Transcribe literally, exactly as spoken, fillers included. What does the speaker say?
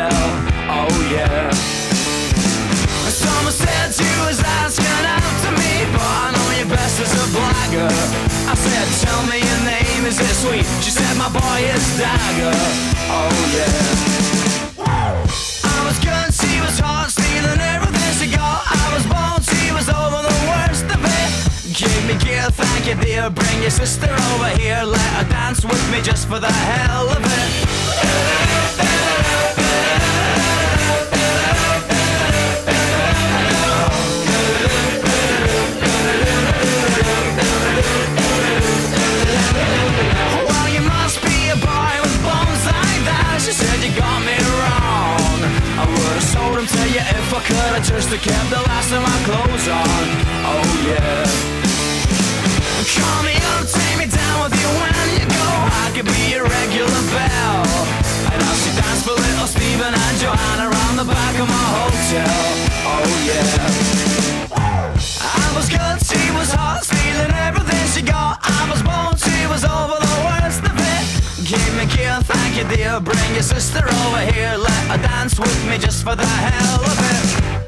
Oh yeah. Someone said you was asking out to me, but I know you best as a blagger. I said, tell me your name, is it sweet? She said, my boy is Dagger. Oh yeah. I was good, she was hot, stealing everything she got. I was bold, she was over the worst of it. Give me gear, thank you dear. Bring your sister over here, let her dance with me just for the hell of it. Well, you must be a boy with bones like that. She said you got me wrong. I would've sold him to you if I could. I just have kept the last of my clothes on. Oh yeah. Call me up, take me down with you when you go. I could be your regular belle. And I'll she dance for little Stephen and Joanna around the back of my hotel. Oh yeah. I was good, she was hot, stealing everything she got. I was bold, she was over the worst of it. Give me gear, thank you dear. Bring your sister over here, let her dance with me just for the hell of it.